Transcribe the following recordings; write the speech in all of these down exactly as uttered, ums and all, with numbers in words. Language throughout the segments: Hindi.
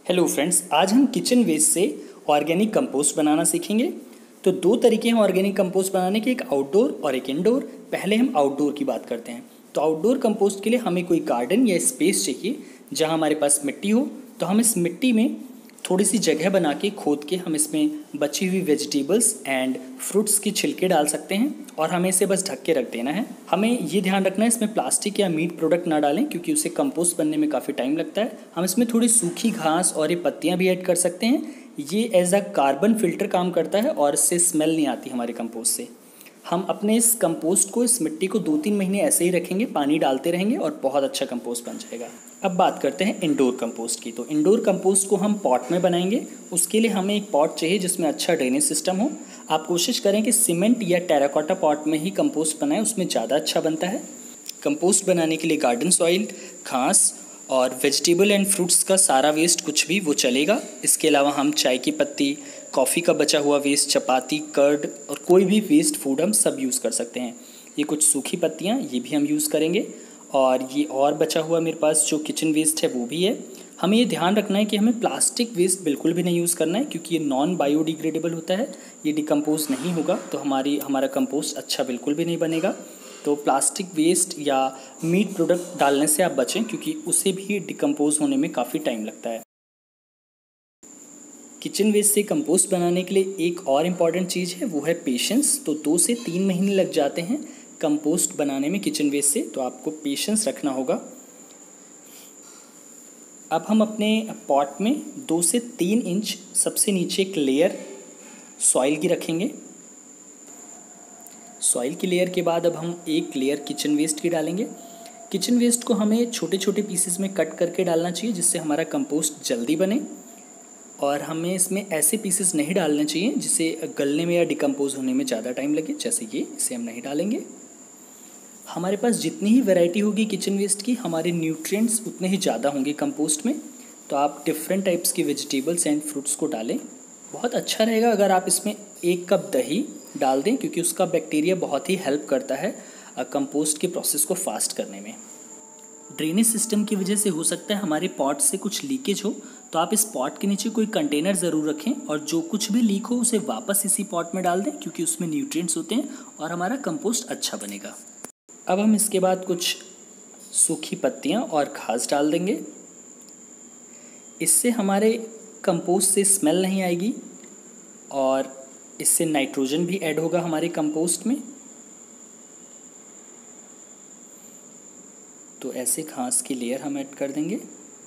हेलो फ्रेंड्स, आज हम किचन वेस्ट से ऑर्गेनिक कंपोस्ट बनाना सीखेंगे। तो दो तरीके हैं ऑर्गेनिक कंपोस्ट बनाने के, एक आउटडोर और एक इंडोर। पहले हम आउटडोर की बात करते हैं। तो आउटडोर कंपोस्ट के लिए हमें कोई गार्डन या स्पेस चाहिए जहां हमारे पास मिट्टी हो। तो हम इस मिट्टी में थोड़ी सी जगह बना के खोद के हम इसमें बची हुई वेजिटेबल्स एंड फ्रूट्स की छिलके डाल सकते हैं और हमें इसे बस ढक के रख देना है। हमें ये ध्यान रखना है इसमें प्लास्टिक या मीट प्रोडक्ट ना डालें, क्योंकि उसे कंपोस्ट बनने में काफ़ी टाइम लगता है। हम इसमें थोड़ी सूखी घास और ये पत्तियां भी ऐड कर सकते हैं। ये एज अ कार्बन फिल्टर काम करता है और इससे स्मेल नहीं आती हमारे कंपोस्ट से। हम अपने इस कंपोस्ट को, इस मिट्टी को दो तीन महीने ऐसे ही रखेंगे, पानी डालते रहेंगे और बहुत अच्छा कंपोस्ट बन जाएगा। अब बात करते हैं इंडोर कंपोस्ट की। तो इंडोर कंपोस्ट को हम पॉट में बनाएंगे। उसके लिए हमें एक पॉट चाहिए जिसमें अच्छा ड्रेनेज सिस्टम हो। आप कोशिश करें कि सीमेंट या टेराकोटा पॉट में ही कंपोस्ट बनाएं, उसमें ज़्यादा अच्छा बनता है। कंपोस्ट बनाने के लिए गार्डन सॉइल, घास और वेजिटेबल एंड फ्रूट्स का सारा वेस्ट कुछ भी वो चलेगा। इसके अलावा हम चाय की पत्ती, कॉफ़ी का बचा हुआ वेस्ट, चपाती, कर्ड और कोई भी वेस्ट फूड हम सब यूज़ कर सकते हैं। ये कुछ सूखी पत्तियाँ, ये भी हम यूज़ करेंगे। और ये और बचा हुआ मेरे पास जो किचन वेस्ट है वो भी है। हमें ये ध्यान रखना है कि हमें प्लास्टिक वेस्ट बिल्कुल भी नहीं यूज़ करना है, क्योंकि ये नॉन बायोडिग्रेडेबल होता है। ये डिकम्पोज नहीं होगा तो हमारी हमारा कंपोस्ट अच्छा बिल्कुल भी नहीं बनेगा। तो प्लास्टिक वेस्ट या मीट प्रोडक्ट डालने से आप बचें, क्योंकि उसे भी डिकम्पोज होने में काफ़ी टाइम लगता है। किचन वेस्ट से कंपोस्ट बनाने के लिए एक और इम्पॉर्टेंट चीज़ है, वो है पेशेंस। तो दो से तीन महीने लग जाते हैं कंपोस्ट बनाने में किचन वेस्ट से, तो आपको पेशेंस रखना होगा। अब हम अपने पॉट में दो से तीन इंच सबसे नीचे एक लेयर सॉइल की रखेंगे। सॉइल की लेयर के बाद अब हम एक लेयर किचन वेस्ट की डालेंगे। किचन वेस्ट को हमें छोटे छोटे पीसेस में कट करके डालना चाहिए, जिससे हमारा कंपोस्ट जल्दी बने। और हमें इसमें ऐसे पीसेस नहीं डालने चाहिए जिसे गलने में या डिकम्पोज होने में ज़्यादा टाइम लगे, जैसे ये, इसे हम नहीं डालेंगे। हमारे पास जितनी ही वैरायटी होगी किचन वेस्ट की, हमारे न्यूट्रिएंट्स उतने ही ज़्यादा होंगे कंपोस्ट में। तो आप डिफरेंट टाइप्स की वेजिटेबल्स एंड फ्रूट्स को डालें। बहुत अच्छा रहेगा अगर आप इसमें एक कप दही डाल दें, क्योंकि उसका बैक्टीरिया बहुत ही हेल्प करता है कंपोस्ट के प्रोसेस को फास्ट करने में। ड्रेनेज सिस्टम की वजह से हो सकता है हमारे पॉट से कुछ लीकेज हो, तो आप इस पॉट के नीचे कोई कंटेनर ज़रूर रखें और जो कुछ भी लीक हो उसे वापस इसी पॉट में डाल दें, क्योंकि उसमें न्यूट्रिएंट्स होते हैं और हमारा कंपोस्ट अच्छा बनेगा। अब हम इसके बाद कुछ सूखी पत्तियां और घास डाल देंगे। इससे हमारे कंपोस्ट से स्मेल नहीं आएगी और इससे नाइट्रोजन भी ऐड होगा हमारे कंपोस्ट में। तो ऐसे घास की लेयर हम ऐड कर देंगे।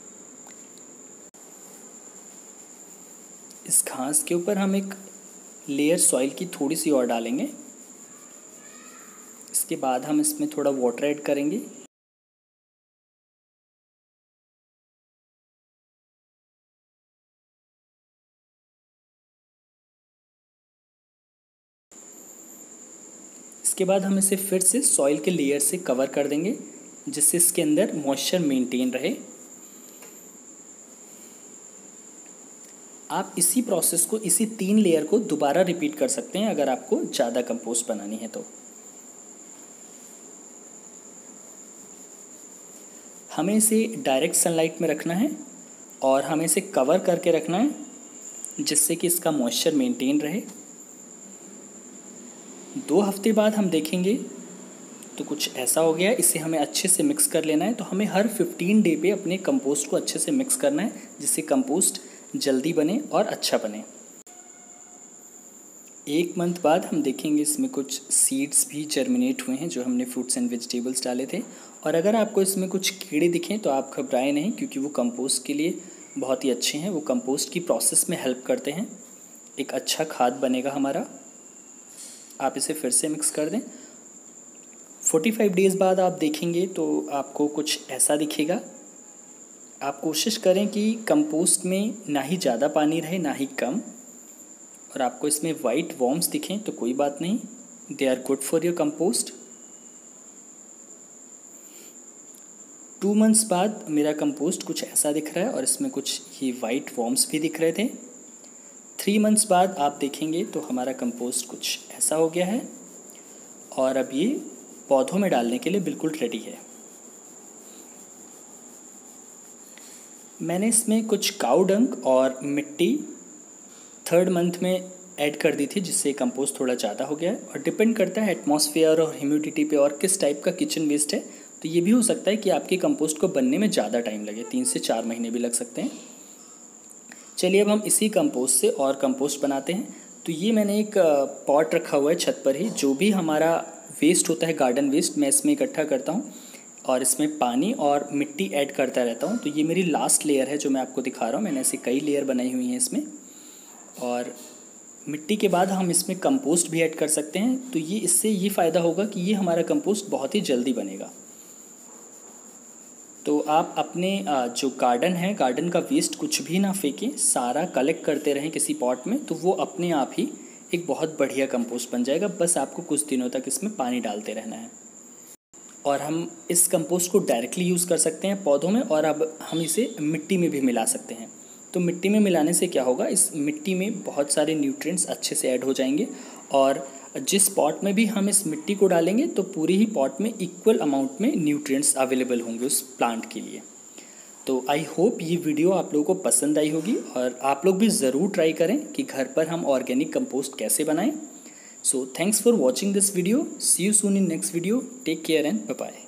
इस घास के ऊपर हम एक लेयर सॉइल की थोड़ी सी और डालेंगे। इसके बाद हम इसमें थोड़ा वाटर ऐड करेंगे। इसके बाद हम इसे फिर से सॉइल के लेयर से कवर कर देंगे, जिससे इसके अंदर मॉइस्चर मेंटेन रहे। आप इसी प्रोसेस को, इसी तीन लेयर को दोबारा रिपीट कर सकते हैं अगर आपको ज़्यादा कंपोस्ट बनानी है तो। हमें इसे डायरेक्ट सनलाइट में रखना है और हमें इसे कवर करके रखना है, जिससे कि इसका मॉइस्चर मेंटेन रहे। दो हफ्ते बाद हम देखेंगे तो कुछ ऐसा हो गया। इसे हमें अच्छे से मिक्स कर लेना है। तो हमें हर फिफ्टीन डे पे अपने कंपोस्ट को अच्छे से मिक्स करना है, जिससे कंपोस्ट जल्दी बने और अच्छा बने। एक मंथ बाद हम देखेंगे इसमें कुछ सीड्स भी जर्मिनेट हुए हैं जो हमने फ्रूट्स एंड वेजिटेबल्स डाले थे। और अगर आपको इसमें कुछ कीड़े दिखें तो आप घबराएं नहीं, क्योंकि वो कंपोस्ट के लिए बहुत ही अच्छे हैं। वो कंपोस्ट की प्रोसेस में हेल्प करते हैं। एक अच्छा खाद बनेगा हमारा। आप इसे फिर से मिक्स कर दें। फोर्टी फाइव डेज़ बाद आप देखेंगे तो आपको कुछ ऐसा दिखेगा। आप कोशिश करें कि कंपोस्ट में ना ही ज़्यादा पानी रहे ना ही कम, और आपको इसमें वाइट वॉर्म्स दिखें तो कोई बात नहीं, they are good for your compost. Two months बाद मेरा कंपोस्ट कुछ ऐसा दिख रहा है और इसमें कुछ ये वाइट वॉर्म्स भी दिख रहे थे। थ्री मंथ्स बाद आप देखेंगे तो हमारा कंपोस्ट कुछ ऐसा हो गया है और अब ये पौधों में डालने के लिए बिल्कुल रेडी है। मैंने इसमें कुछ काऊ डंग और मिट्टी थर्ड मंथ में ऐड कर दी थी, जिससे कंपोस्ट थोड़ा ज़्यादा हो गया है। और डिपेंड करता है एटमॉस्फेयर और ह्यूमिडिटी पे और किस टाइप का किचन वेस्ट है। तो ये भी हो सकता है कि आपके कंपोस्ट को बनने में ज़्यादा टाइम लगे, तीन से चार महीने भी लग सकते हैं। चलिए अब हम इसी कंपोस्ट से और कंपोस्ट बनाते हैं। तो ये मैंने एक पॉट रखा हुआ है छत पर ही, जो भी हमारा वेस्ट होता है गार्डन वेस्ट मैं इसमें इकट्ठा करता हूँ और इसमें पानी और मिट्टी ऐड करता रहता हूँ। तो ये मेरी लास्ट लेयर है जो मैं आपको दिखा रहा हूँ। मैंने ऐसे कई लेयर बनाई हुई हैं इसमें। और मिट्टी के बाद हम इसमें कंपोस्ट भी ऐड कर सकते हैं। तो ये इससे ये फ़ायदा होगा कि ये हमारा कंपोस्ट बहुत ही जल्दी बनेगा। तो आप अपने जो गार्डन है, गार्डन का वेस्ट कुछ भी ना फेंकें, सारा कलेक्ट करते रहें किसी पॉट में, तो वो अपने आप ही एक बहुत बढ़िया कंपोस्ट बन जाएगा। बस आपको कुछ दिनों तक इसमें पानी डालते रहना है। और हम इस कंपोस्ट को डायरेक्टली यूज़ कर सकते हैं पौधों में, और अब हम इसे मिट्टी में भी मिला सकते हैं। तो मिट्टी में मिलाने से क्या होगा, इस मिट्टी में बहुत सारे न्यूट्रिएंट्स अच्छे से ऐड हो जाएंगे, और जिस पॉट में भी हम इस मिट्टी को डालेंगे तो पूरी ही पॉट में इक्वल अमाउंट में न्यूट्रिएंट्स अवेलेबल होंगे उस प्लांट के लिए। तो आई होप ये वीडियो आप लोगों को पसंद आई होगी, और आप लोग भी ज़रूर ट्राई करें कि घर पर हम ऑर्गेनिक कंपोस्ट कैसे बनाएं। So thanks for watching this video. See you soon in next video. Take care and bye bye.